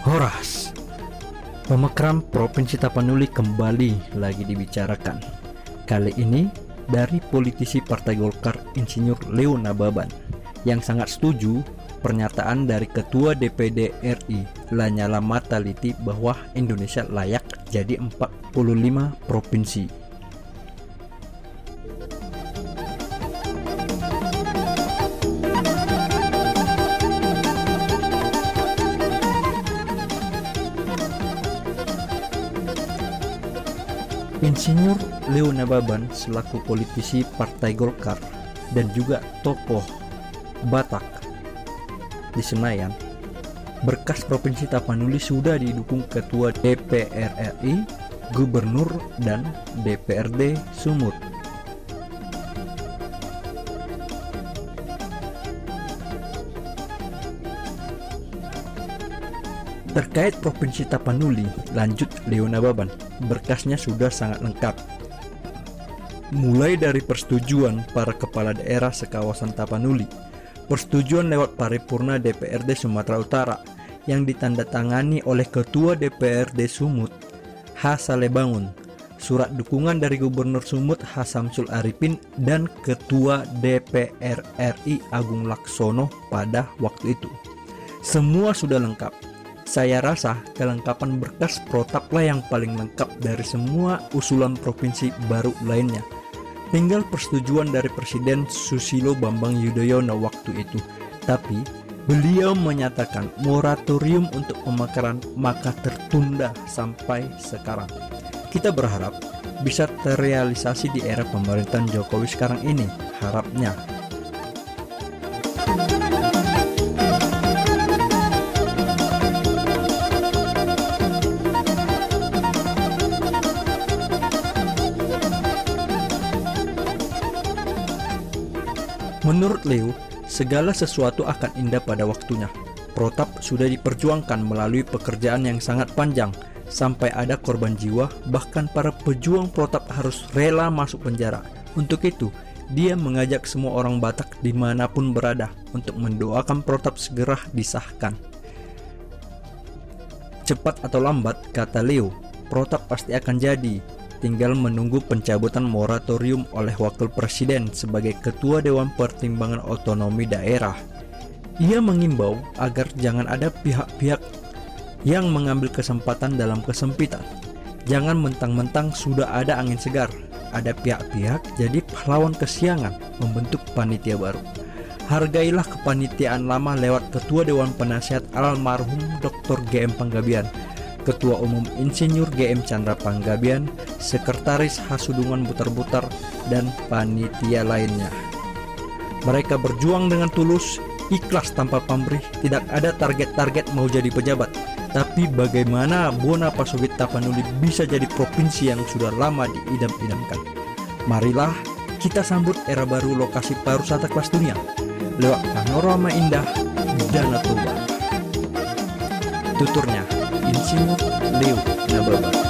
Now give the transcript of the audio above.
Horas. Pemekaran Provinsi Tapanuli kembali lagi dibicarakan. Kali ini dari politisi Partai Golkar Insinyur Leo Nababan yang sangat setuju pernyataan dari Ketua DPD RI Lanyala Mataliti bahwa Indonesia layak jadi 45 provinsi. Insinyur Leo Nababan selaku politisi Partai Golkar dan juga tokoh Batak di Senayan, berkas Provinsi Tapanuli sudah didukung Ketua DPR RI, Gubernur, dan DPRD Sumut. Terkait Provinsi Tapanuli, lanjut Leo Nababan, berkasnya sudah sangat lengkap. Mulai dari persetujuan para kepala daerah sekawasan Tapanuli, persetujuan lewat paripurna DPRD Sumatera Utara yang ditandatangani oleh Ketua DPRD Sumut, H. Salebangun, surat dukungan dari Gubernur Sumut H. Samsul Arifin, dan Ketua DPR RI Agung Laksono pada waktu itu. Semua sudah lengkap. Saya rasa kelengkapan berkas protaplah yang paling lengkap dari semua usulan provinsi baru lainnya. Tinggal persetujuan dari Presiden Susilo Bambang Yudhoyono waktu itu. Tapi beliau menyatakan moratorium untuk pemekaran maka tertunda sampai sekarang. Kita berharap bisa terrealisasi di era pemerintahan Jokowi sekarang ini, harapnya. Menurut Leo, segala sesuatu akan indah pada waktunya. Protap sudah diperjuangkan melalui pekerjaan yang sangat panjang, sampai ada korban jiwa, bahkan para pejuang protap harus rela masuk penjara. Untuk itu, dia mengajak semua orang Batak dimanapun berada untuk mendoakan protap segera disahkan. Cepat atau lambat, kata Leo, protap pasti akan jadi. Tinggal menunggu pencabutan moratorium oleh Wakil Presiden sebagai Ketua Dewan Pertimbangan Otonomi Daerah. Ia mengimbau agar jangan ada pihak-pihak yang mengambil kesempatan dalam kesempitan. Jangan mentang-mentang sudah ada angin segar, ada pihak-pihak jadi pahlawan kesiangan membentuk panitia baru. Hargailah kepanitiaan lama lewat Ketua Dewan Penasihat almarhum Dr. GM Panggabean, Ketua Umum Insinyur GM Chandra Panggabean, Sekretaris Hasudungan Butar-Butar, dan panitia lainnya. Mereka berjuang dengan tulus, ikhlas tanpa pamrih, tidak ada target-target mau jadi pejabat. Tapi bagaimana Bona Pasugit Tapanuli bisa jadi provinsi yang sudah lama diidam-idamkan. Marilah kita sambut era baru lokasi pariwisata kelas dunia lewat panorama indah Danau Toba. Tuturnya Insinyur Leo Nababan.